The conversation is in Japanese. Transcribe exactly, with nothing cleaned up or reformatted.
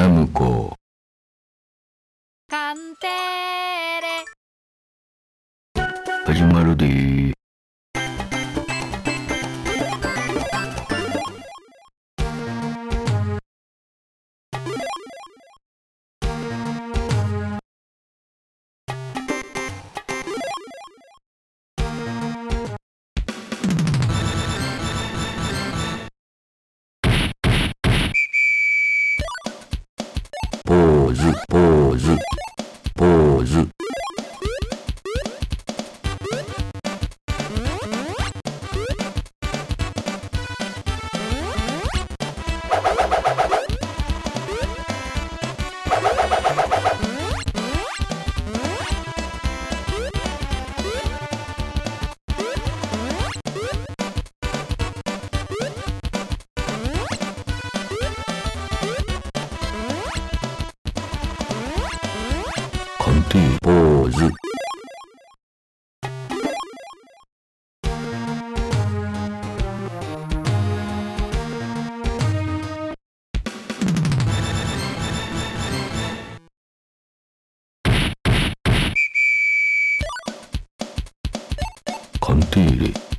ナムコ。 カンテーレ。 始まるでー。ポーズ、ポーズ、ポーズ。カンティポーズ。カンティーレ。